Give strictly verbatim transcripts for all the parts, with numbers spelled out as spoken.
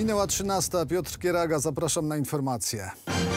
Minęła trzynasta. Piotr Kieraga, zapraszam na informacje.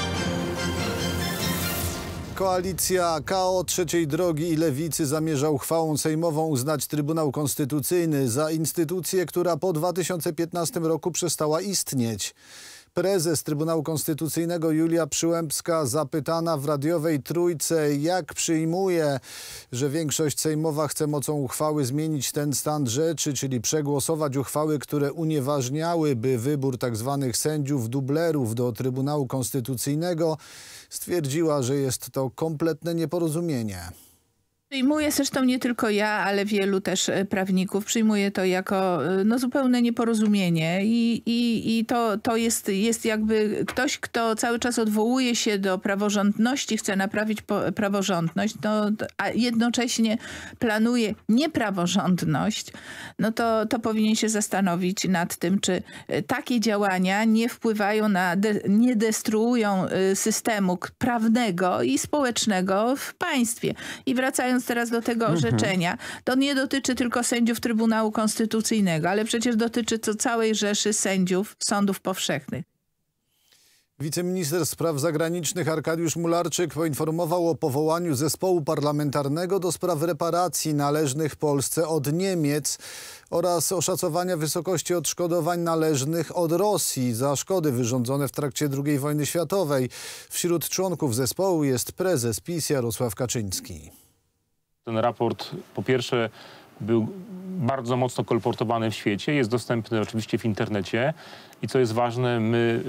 Koalicja K O Trzeciej Drogi i Lewicy zamierza uchwałą sejmową uznać Trybunał Konstytucyjny za instytucję, która po dwa tysiące piętnastym roku przestała istnieć. Prezes Trybunału Konstytucyjnego Julia Przyłębska, zapytana w radiowej Trójce, jak przyjmuje, że większość sejmowa chce mocą uchwały zmienić ten stan rzeczy, czyli przegłosować uchwały, które unieważniałyby wybór tzw. sędziów dublerów do Trybunału Konstytucyjnego, stwierdziła, że jest to kompletne nieporozumienie. Przyjmuję, zresztą nie tylko ja, ale wielu też prawników, przyjmuje to jako no, zupełne nieporozumienie i, i, i to, to jest, jest jakby ktoś, kto cały czas odwołuje się do praworządności, chce naprawić praworządność, no, a jednocześnie planuje niepraworządność, no to, to powinien się zastanowić nad tym, czy takie działania nie wpływają na, de, nie destruują systemu prawnego i społecznego w państwie. I wracając teraz do tego orzeczenia, to nie dotyczy tylko sędziów Trybunału Konstytucyjnego, ale przecież dotyczy to całej rzeszy sędziów sądów powszechnych. Wiceminister Spraw Zagranicznych Arkadiusz Mularczyk poinformował o powołaniu zespołu parlamentarnego do spraw reparacji należnych Polsce od Niemiec oraz oszacowania wysokości odszkodowań należnych od Rosji za szkody wyrządzone w trakcie drugiej wojny światowej. Wśród członków zespołu jest prezes PiS Jarosław Kaczyński. Ten raport po pierwsze był bardzo mocno kolportowany w świecie, jest dostępny oczywiście w internecie i co jest ważne, my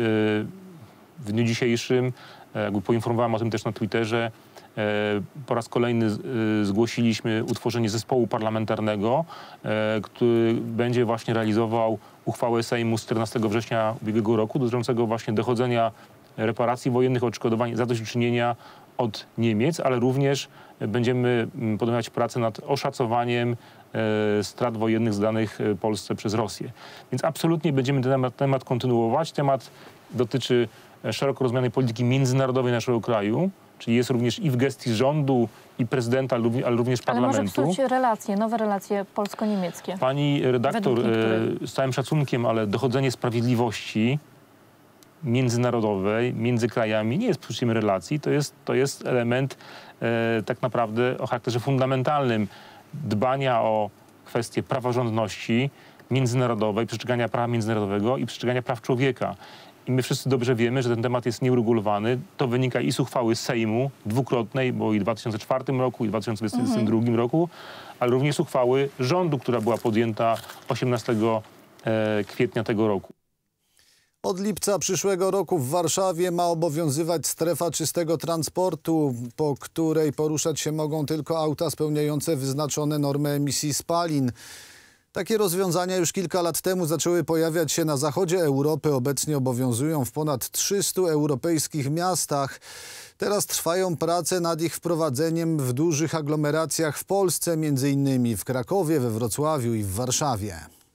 w dniu dzisiejszym, jakby poinformowałem o tym też na Twitterze, po raz kolejny zgłosiliśmy utworzenie zespołu parlamentarnego, który będzie właśnie realizował uchwałę Sejmu z czternastego września ubiegłego roku dotyczącego właśnie dochodzenia reparacji wojennych, odszkodowań, zadośćuczynienia od Niemiec, ale również będziemy podejmować pracę nad oszacowaniem e, strat wojennych zdanych Polsce przez Rosję. Więc absolutnie będziemy ten temat, temat kontynuować. Temat dotyczy szeroko rozumianej polityki międzynarodowej naszego kraju, czyli jest również i w gestii rządu, i prezydenta, ale również parlamentu. Ale może psuć relacje, nowe relacje polsko-niemieckie. Pani redaktor, e, z całym szacunkiem, ale dochodzenie sprawiedliwości międzynarodowej, między krajami nie jest psuciem relacji, to jest, to jest element e, tak naprawdę o charakterze fundamentalnym dbania o kwestie praworządności międzynarodowej, przestrzegania prawa międzynarodowego i przestrzegania praw człowieka. I my wszyscy dobrze wiemy, że ten temat jest nieuregulowany. To wynika i z uchwały Sejmu dwukrotnej, bo i w dwa tysiące czwartym roku, i w dwa tysiące dwudziestym drugim mhm. roku, ale również uchwały rządu, która była podjęta osiemnastego kwietnia tego roku. Od lipca przyszłego roku w Warszawie ma obowiązywać strefa czystego transportu, po której poruszać się mogą tylko auta spełniające wyznaczone normy emisji spalin. Takie rozwiązania już kilka lat temu zaczęły pojawiać się na zachodzie Europy. Obecnie obowiązują w ponad trzystu europejskich miastach. Teraz trwają prace nad ich wprowadzeniem w dużych aglomeracjach w Polsce, między innymi w Krakowie, we Wrocławiu i w Warszawie.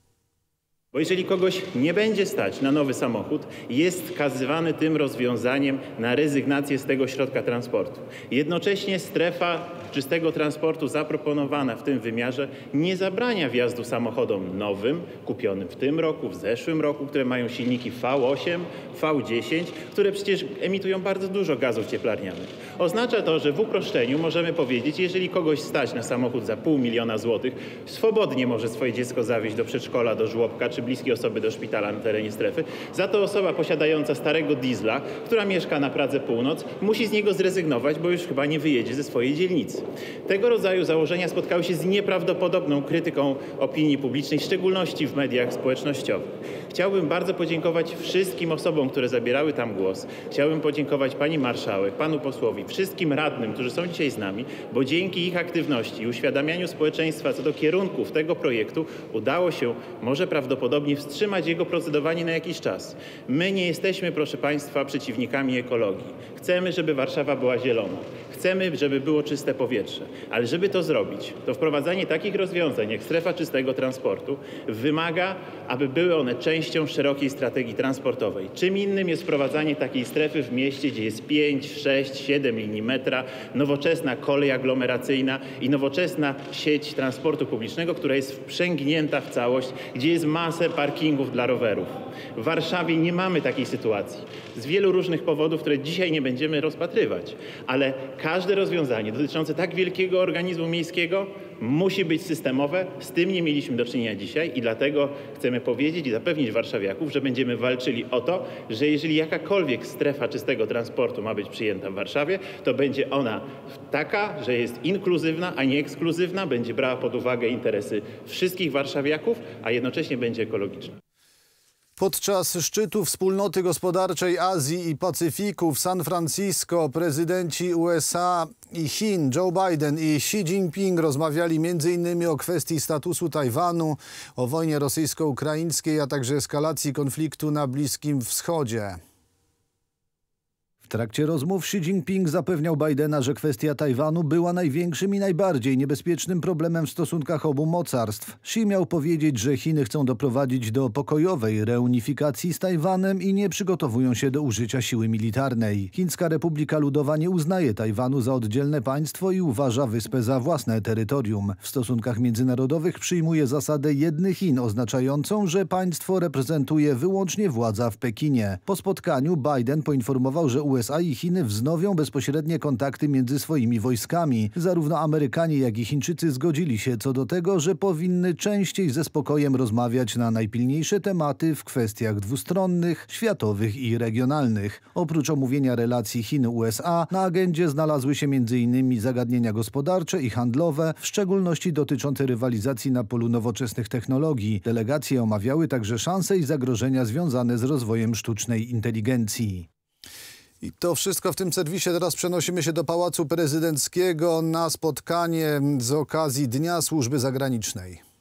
Bo jeżeli kogoś nie będzie stać na nowy samochód, jest skazywany tym rozwiązaniem na rezygnację z tego środka transportu. Jednocześnie strefa czystego transportu zaproponowana w tym wymiarze nie zabrania wjazdu samochodom nowym, kupionym w tym roku, w zeszłym roku, które mają silniki V osiem, V dziesięć, które przecież emitują bardzo dużo gazów cieplarnianych. Oznacza to, że w uproszczeniu możemy powiedzieć, jeżeli kogoś stać na samochód za pół miliona złotych, swobodnie może swoje dziecko zawieźć do przedszkola, do żłobka, czy bliskie osoby do szpitala na terenie strefy. Za to osoba posiadająca starego diesla, która mieszka na Pradze Północ, musi z niego zrezygnować, bo już chyba nie wyjedzie ze swojej dzielnicy. Tego rodzaju założenia spotkały się z nieprawdopodobną krytyką opinii publicznej, w szczególności w mediach społecznościowych. Chciałbym bardzo podziękować wszystkim osobom, które zabierały tam głos. Chciałbym podziękować pani marszałek, panu posłowi, wszystkim radnym, którzy są dzisiaj z nami, bo dzięki ich aktywności i uświadamianiu społeczeństwa co do kierunków tego projektu udało się może prawdopodobnie wstrzymać jego procedowanie na jakiś czas. My nie jesteśmy, proszę państwa, przeciwnikami ekologii. Chcemy, żeby Warszawa była zielona. Chcemy, żeby było czyste powietrze. powietrze. Ale żeby to zrobić, to wprowadzanie takich rozwiązań jak strefa czystego transportu wymaga, aby były one częścią szerokiej strategii transportowej. Czym innym jest wprowadzanie takiej strefy w mieście, gdzie jest pięć, sześć, siedem linii metra, nowoczesna kolej aglomeracyjna i nowoczesna sieć transportu publicznego, która jest wprzęgnięta w całość, gdzie jest masę parkingów dla rowerów. W Warszawie nie mamy takiej sytuacji z wielu różnych powodów, które dzisiaj nie będziemy rozpatrywać, ale każde rozwiązanie dotyczące tak wielkiego organizmu miejskiego musi być systemowe. Z tym nie mieliśmy do czynienia dzisiaj i dlatego chcemy powiedzieć i zapewnić warszawiaków, że będziemy walczyli o to, że jeżeli jakakolwiek strefa czystego transportu ma być przyjęta w Warszawie, to będzie ona taka, że jest inkluzywna, a nie ekskluzywna, będzie brała pod uwagę interesy wszystkich warszawiaków, a jednocześnie będzie ekologiczna. Podczas szczytu Wspólnoty Gospodarczej Azji i Pacyfiku w San Francisco prezydenci U S A i Chin Joe Biden i Xi Jinping rozmawiali między innymi o kwestii statusu Tajwanu, o wojnie rosyjsko-ukraińskiej, a także eskalacji konfliktu na Bliskim Wschodzie. W trakcie rozmów Xi Jinping zapewniał Bidena, że kwestia Tajwanu była największym i najbardziej niebezpiecznym problemem w stosunkach obu mocarstw. Xi miał powiedzieć, że Chiny chcą doprowadzić do pokojowej reunifikacji z Tajwanem i nie przygotowują się do użycia siły militarnej. Chińska Republika Ludowa nie uznaje Tajwanu za oddzielne państwo i uważa wyspę za własne terytorium. W stosunkach międzynarodowych przyjmuje zasadę jednych Chin, oznaczającą, że państwo reprezentuje wyłącznie władza w Pekinie. Po spotkaniu Biden poinformował, że U S A i Chiny wznowią bezpośrednie kontakty między swoimi wojskami. Zarówno Amerykanie, jak i Chińczycy zgodzili się co do tego, że powinny częściej ze spokojem rozmawiać na najpilniejsze tematy w kwestiach dwustronnych, światowych i regionalnych. Oprócz omówienia relacji Chin-U S A na agendzie znalazły się między innymi zagadnienia gospodarcze i handlowe, w szczególności dotyczące rywalizacji na polu nowoczesnych technologii. Delegacje omawiały także szanse i zagrożenia związane z rozwojem sztucznej inteligencji. I to wszystko w tym serwisie. Teraz przenosimy się do Pałacu Prezydenckiego na spotkanie z okazji Dnia Służby Zagranicznej.